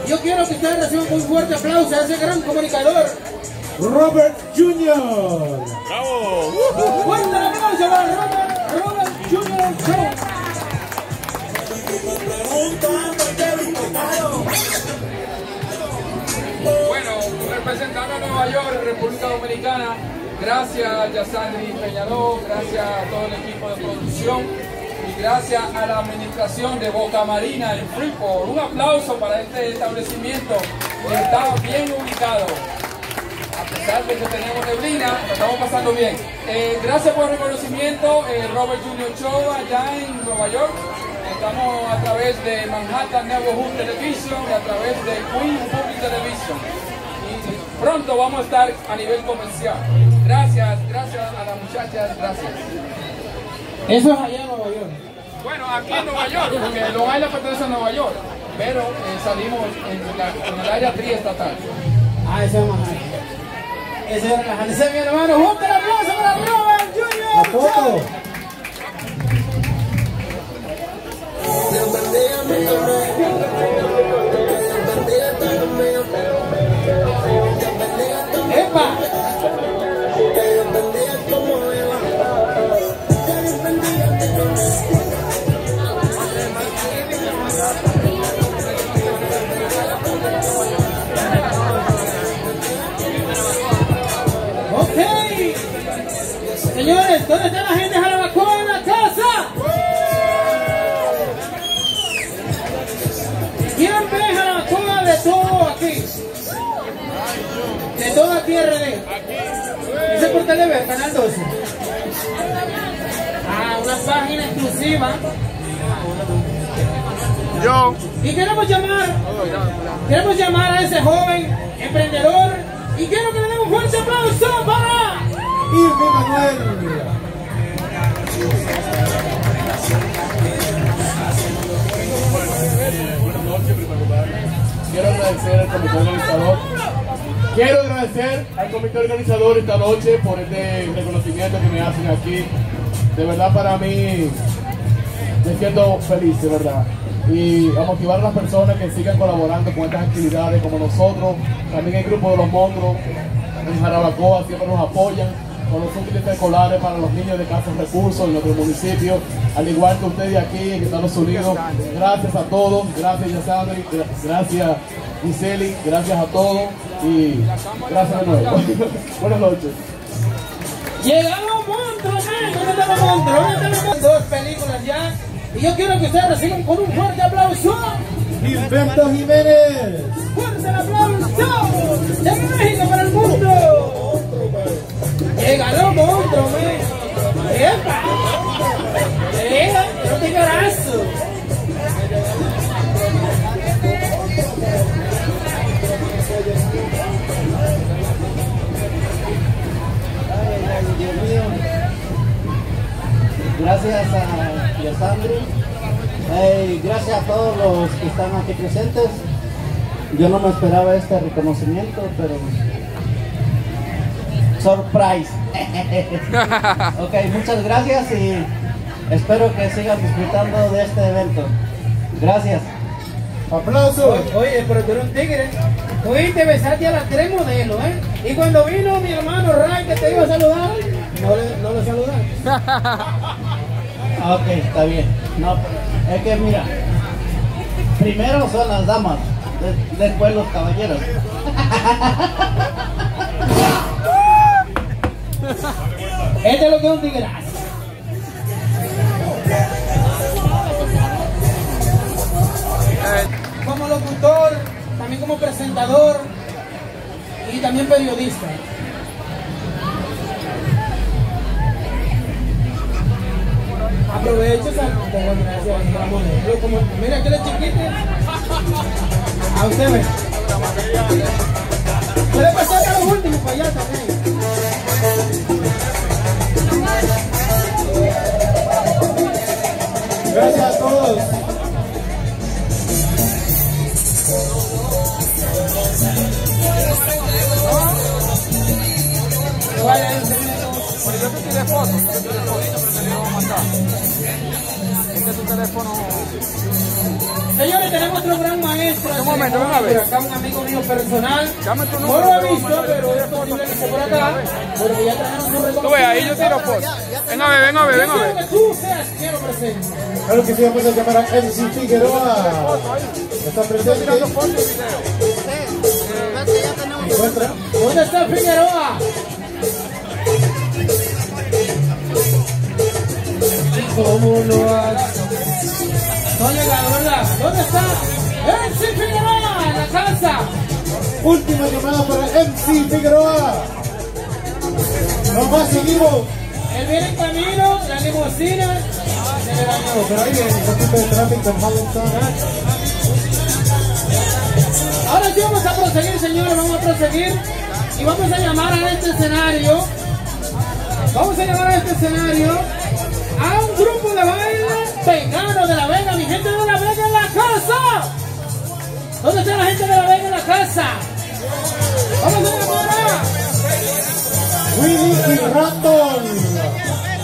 Yo quiero que ustedes reciban un fuerte aplauso a ese gran comunicador, Robert Jr. ¡Bravo! Fuerte el aplauso para Robert Jr. Show. Bueno, representando a Nueva York, República Dominicana, gracias a Yasandri Peñaló, gracias a todo el equipo de producción y gracias a la administración de Boca Marina en Freeport. Un aplauso para este establecimiento que está bien ubicado. A pesar de que tenemos neblina, lo estamos pasando bien. Gracias por el reconocimiento, Robert Jr. Show allá en Nueva York. Estamos a través de Manhattan Neighborhood Television y a través de Queen Public Television. Y pronto vamos a estar a nivel comercial. Gracias a las muchachas, gracias. Eso es allá en Nueva York. Bueno, aquí en Nueva York, porque Long Island pertenece a Nueva York, pero salimos en el área triestatal. Ah, eso es Manhattan. Eso es relajante. Ese es mi hermano. ¡Junta el aplauso para Robert Jr. La foto. ¡Epa! Ok. Señores, ¿dónde está la gente de Jarabacoa en la casa? ¿Quién ve Jarabacoa de todo aquí? De todo aquí RD. Ese es por Telever, Canal 12. Ah, una página exclusiva. Yo. Y queremos llamar a ese joven emprendedor y quiero que le den un fuerte aplauso para Irving Manuel. Buenas noches, en primer lugar. Quiero agradecer al comité organizador. Quiero agradecer al comité organizador esta noche por este reconocimiento que me hacen aquí. De verdad, para mí me siento feliz, de verdad. Y a motivar a las personas que sigan colaborando con estas actividades como nosotros. También el grupo de los monstruos en Jarabacoa siempre nos apoyan con los útiles escolares para los niños de escasos recursos en nuestro municipio, al igual que ustedes aquí en Estados Unidos. Gracias a todos, gracias Yasandri, gracias Giseli, gracias a todos y gracias de nuevo. Buenas noches. Llegamos monstruos, ¿dónde están los monstruos? ¿Dónde están los monstruos? Dos películas ya. Y yo quiero que ustedes reciban con un fuerte aplauso. Gilberto Jiménez. ¡Fuerte el aplauso! ¡De México para el mundo! ¡Llegaron monstruos, man! ¡Epa! ¡No te carazo! Dios mío. Gracias a Yasandri. Gracias a todos los que están aquí presentes. Yo no me esperaba este reconocimiento, pero surprise. Ok, muchas gracias y espero que sigan disfrutando de este evento. Gracias. Aplausos. Oye, pero tú eres un tigre. Tú te besaste a las 3 modelos, ¿eh? Y cuando vino mi hermano Ray que te iba a saludar, no lo saludaste. Ok, está bien. No, es que mira, primero son las damas, después los caballeros. Este es lo que es un tigrazo. Como locutor, también como presentador y también periodista. Aprovecho, mira que le chiquite. A usted ve. Puede pasar a los últimos para allá también. Gracias a todos. ¿Cuál es? yo te tiré fotos, pero te le voy a mandar. Este es tu teléfono. Señores, tenemos otro gran maestro. Un momento, ven a ver. Por acá un amigo mío personal. Dame tu No número. lo he visto, pero es posible que esté por acá. Porque ya trajeron su reconocimiento. Tú ves, ahí yo tiro fotos. Ven a ver, ven a ver, ven a Quiero ver. que tú seas quiero presente. Claro que sí, vamos a llamar a MC Figueroa. Está presente. Tirando fotos y videos. Encuentra. ¿Dónde está Figueroa? ¿Cómo lo hace? No ha llegado, ¿verdad? ¿Dónde está? MC Figueroa en la casa. Última llamada para MC Figueroa. Nomás seguimos. Él viene en camino, la limusina. Se le dañó. Pero ahí viene un poquito de tráfico en Allentown. Ahora sí vamos a proseguir, señores, vamos a proseguir y vamos a llamar a este escenario. Vamos a llamar a este escenario a un grupo de baile vegano de La Vega, mi gente de La Vega en la casa. ¿Dónde está la gente de La Vega en la casa? Vamos a llamar a Willy y Randall.